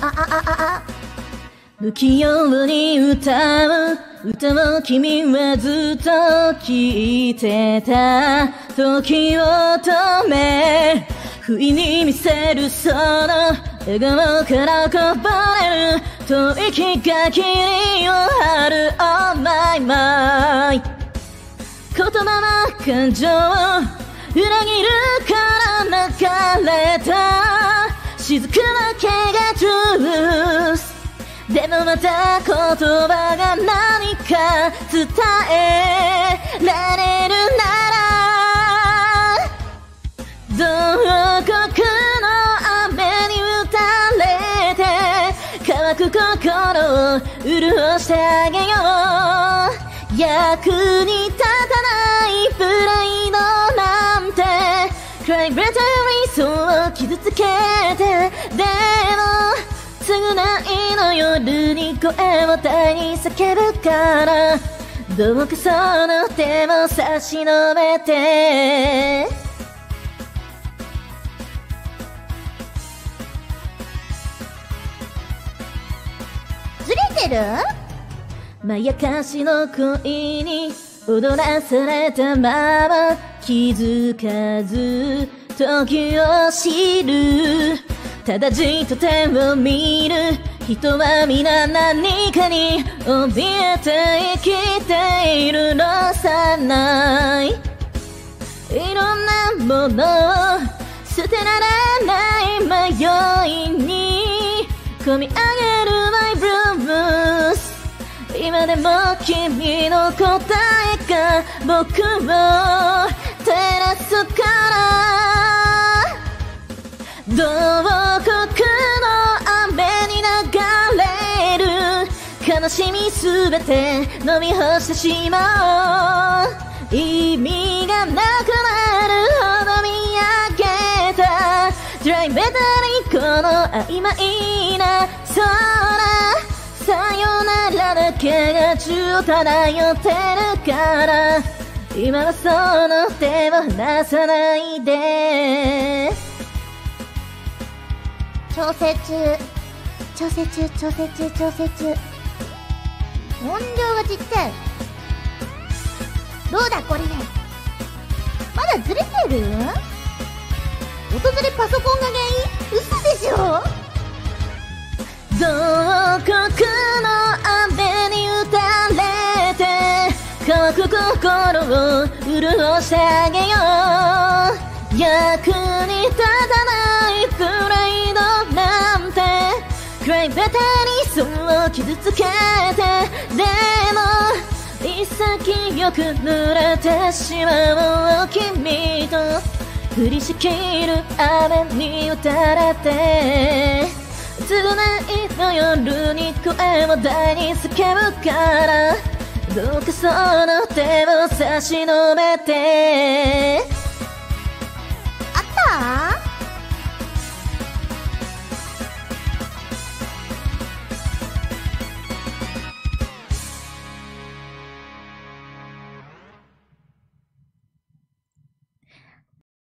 不器用に歌う歌を君はずっと聞いてた。時を止め不意に見せるその笑顔からこぼれる吐息が霧を張る Oh my my 言葉は感情を裏切るから流れた雫だけがジュースでもまた言葉が何か伝えられるならどこの雨に打たれて乾く心を潤してあげよう役に立たないプライドなんて Cry better 理想を傷つけてでも償いの夜に声を大に叫ぶからどうかその手を差し伸べてずれてる？まやかしの恋に踊らされたまま気づかず時を知るただじっと手を見る人は皆何かに怯えて生きているのさないいろんなものを捨てられない迷いに込み上げる My blues 今でも君の答えが僕を照らすからどうこくの雨に流れる悲しみすべて飲み干してしまう意味がなくなるほど見上げた Try better にこの曖昧な空さよならだけが宙を漂ってるから今はその手を離さないで調整中音量がちっちゃいどうだこれでまだずれてる音ずれパソコンが原因嘘でしょどこくの雨に打たれて乾く心を潤してあげよう役に立たないプライドなんて Cry better にそう傷つけてでも潔く濡れてしまう君と降りしきる雨に打たれて償いの夜に声を大に叫ぶからどうかその手を差し伸べて